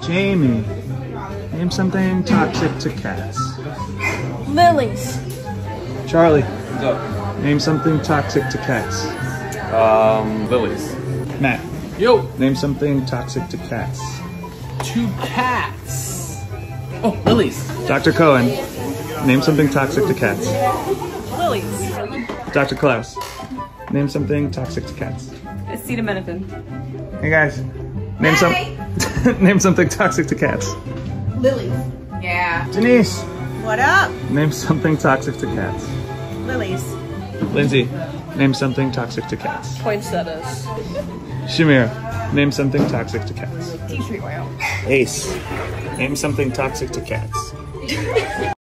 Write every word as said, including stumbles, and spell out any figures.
Jamie, name something toxic to cats. Lilies. Charlie, What's up? name something toxic to cats. Um, lilies. Matt, Yo! name something toxic to cats. Two cats. Oh, lilies. Doctor Cohen, name something toxic to cats. Lilies. Doctor Klaus, name something toxic to cats. Acetaminophen. Hey guys, name some name something toxic to cats. Lilies. Yeah. Denise, What up? name something toxic to cats. Lilies. Lindsay, name something toxic to cats. Poinsettias. Shamir, name something toxic to cats. Tea tree oil. Ace, name something toxic to cats.